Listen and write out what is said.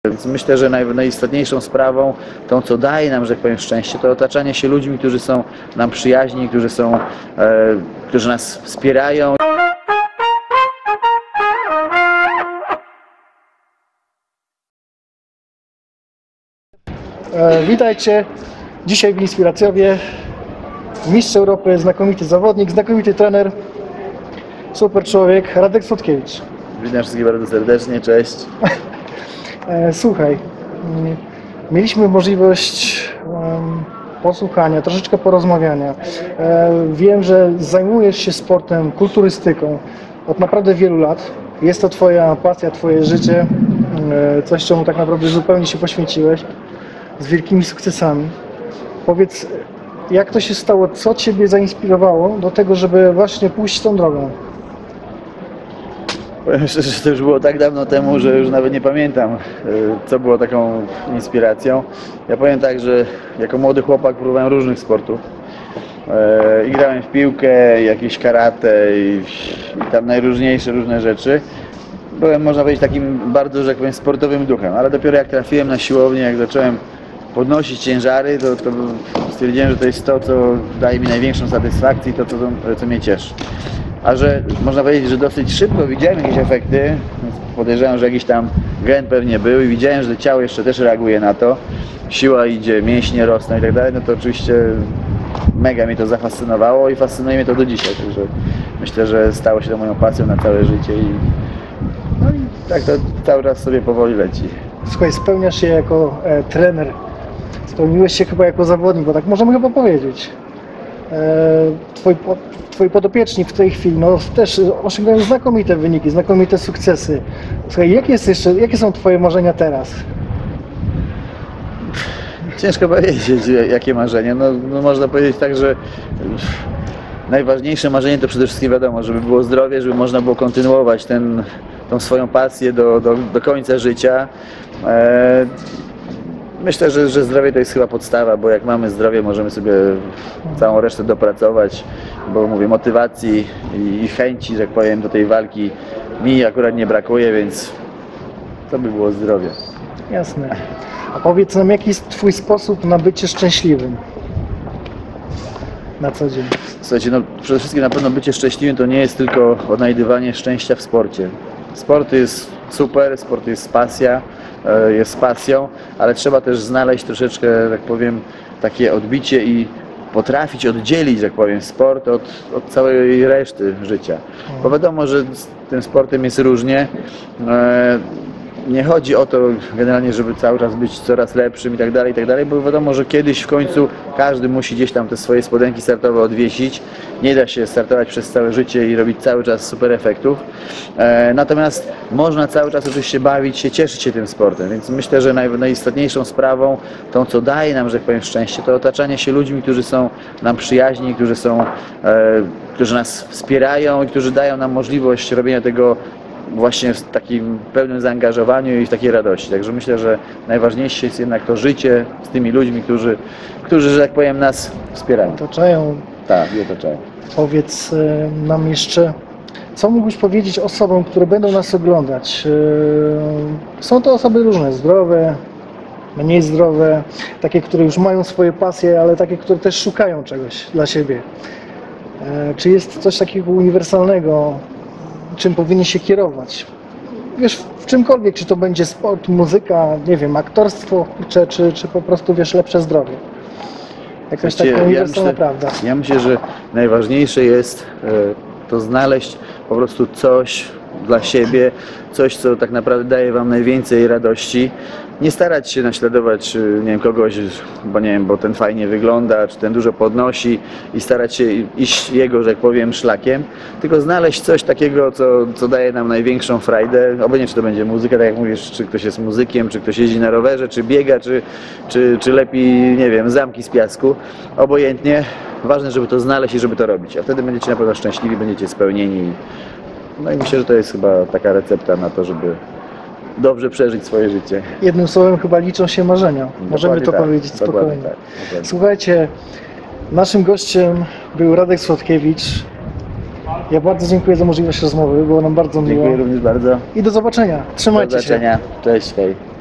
Więc myślę, że najistotniejszą sprawą, tą co daje nam, że tak powiem, szczęście, to otaczanie się ludźmi, którzy są nam przyjaźni, którzy nas wspierają. Witajcie, dzisiaj w Inspiracjowie, mistrz Europy, znakomity zawodnik, znakomity trener, super człowiek, Radek Słodkiewicz. Witam wszystkich bardzo serdecznie, cześć. Słuchaj, mieliśmy możliwość posłuchania, troszeczkę porozmawiania. Wiem, że zajmujesz się sportem, kulturystyką od naprawdę wielu lat. Jest to Twoja pasja, Twoje życie, coś, czemu tak naprawdę zupełnie się poświęciłeś, z wielkimi sukcesami. Powiedz, jak to się stało, co Ciebie zainspirowało do tego, żeby właśnie pójść tą drogą? Powiem szczerze, że to już było tak dawno temu, że już nawet nie pamiętam, co było taką inspiracją. Ja powiem tak, że jako młody chłopak próbowałem różnych sportów. I grałem w piłkę, jakieś karate i tam najróżniejsze różne rzeczy. Byłem, można powiedzieć, takim bardzo, że tak powiem, sportowym duchem, ale dopiero jak trafiłem na siłownię, jak zacząłem podnosić ciężary, to stwierdziłem, że to jest to, co daje mi największą satysfakcję i to, co mnie cieszy. A że można powiedzieć, że dosyć szybko widziałem jakieś efekty, więc podejrzewam, że jakiś tam gen pewnie był i widziałem, że ciało jeszcze też reaguje na to, siła idzie, mięśnie rosną i tak dalej, no to oczywiście mega mnie to zafascynowało i fascynuje mnie to do dzisiaj, także myślę, że stało się to moją pasją na całe życie i tak to cały czas sobie powoli leci. Słuchaj, spełniasz się jako trener, spełniłeś się chyba jako zawodnik, bo tak możemy chyba powiedzieć. Twoi podopieczni w tej chwili też osiągają znakomite wyniki, znakomite sukcesy. Słuchaj, jakie są Twoje marzenia teraz? Ciężko powiedzieć, jakie marzenia. No, można powiedzieć tak, że najważniejsze marzenie to przede wszystkim wiadomo, żeby było zdrowie, żeby można było kontynuować tą swoją pasję do końca życia. Myślę, że zdrowie to jest chyba podstawa, bo jak mamy zdrowie, możemy sobie całą resztę dopracować, bo mówię, motywacji i chęci, że tak powiem, do tej walki mi akurat nie brakuje, więc to by było zdrowie. Jasne. A powiedz nam, jaki jest Twój sposób na bycie szczęśliwym na co dzień? Słuchajcie, no przede wszystkim na pewno bycie szczęśliwym to nie jest tylko odnajdywanie szczęścia w sporcie. Sport jest super, sport jest pasją, ale trzeba też znaleźć troszeczkę, tak powiem, takie odbicie i potrafić oddzielić, tak powiem, sport od całej reszty życia. Bo wiadomo, że z tym sportem jest różnie. Nie chodzi o to generalnie, żeby cały czas być coraz lepszym i tak dalej, bo wiadomo, że kiedyś w końcu każdy musi gdzieś tam te swoje spodenki startowe odwiesić. Nie da się startować przez całe życie i robić cały czas super efektów. Natomiast można cały czas oczywiście bawić się, cieszyć się tym sportem, więc myślę, że najistotniejszą sprawą, tą co daje nam, że tak powiem, szczęście, to otaczanie się ludźmi, którzy są nam przyjaźni, którzy nas wspierają i którzy dają nam możliwość robienia tego właśnie w takim pełnym zaangażowaniu i w takiej radości. Także myślę, że najważniejsze jest jednak to życie z tymi ludźmi, którzy, że tak powiem, nas wspierają. Otaczają. Tak, i otaczają. Powiedz nam jeszcze, co mógłbyś powiedzieć osobom, które będą nas oglądać? Są to osoby różne, zdrowe, mniej zdrowe, takie, które już mają swoje pasje, ale takie, które też szukają czegoś dla siebie. Czy jest coś takiego uniwersalnego, czym powinien się kierować? Wiesz, w czymkolwiek, czy to będzie sport, muzyka, nie wiem, aktorstwo, czy po prostu, wiesz, lepsze zdrowie. Jakaś taka uniwersalna prawda. Ja myślę, że najważniejsze jest to znaleźć po prostu coś dla siebie, coś, co tak naprawdę daje wam najwięcej radości. Nie starać się naśladować, nie wiem, kogoś, bo nie wiem, bo ten fajnie wygląda, czy ten dużo podnosi i starać się iść jego, że tak powiem, szlakiem, tylko znaleźć coś takiego, co daje nam największą frajdę. Obojętnie, czy to będzie muzyka, tak jak mówisz, czy ktoś jest muzykiem, czy ktoś jeździ na rowerze, czy biega, czy lepi, nie wiem, zamki z piasku. Obojętnie. Ważne, żeby to znaleźć i żeby to robić, a wtedy będziecie na pewno szczęśliwi, będziecie spełnieni. No i myślę, że to jest chyba taka recepta na to, żeby dobrze przeżyć swoje życie. Jednym słowem chyba liczą się marzenia. Możemy to powiedzieć spokojnie. Tak, słuchajcie, naszym gościem był Radek Słodkiewicz. Ja bardzo dziękuję za możliwość rozmowy, było nam bardzo miło. Dziękuję również bardzo. I do zobaczenia. Trzymajcie się. Do zobaczenia. Cześć. Hej.